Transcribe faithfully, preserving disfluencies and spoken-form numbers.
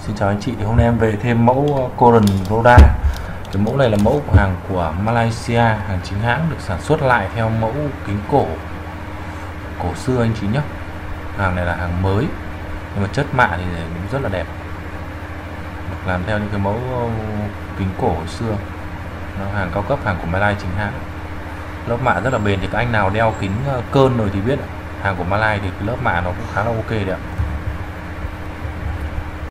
Xin chào anh chị, thì hôm nay em về thêm mẫu Coran Roda. Cái mẫu này là mẫu của hàng của Malaysia, hàng chính hãng, được sản xuất lại theo mẫu kính cổ cổ xưa anh chị nhé. Hàng này là hàng mới nhưng mà chất mạ thì cũng rất là đẹp, được làm theo những cái mẫu kính cổ hồi xưa. Nó hàng cao cấp, hàng của Malaysia chính hãng. Lớp mạ rất là bền, thì các anh nào đeo kính Cơn rồi thì biết hàng của Malaysia thì cái lớp mạ nó cũng khá là ok đấy ạ.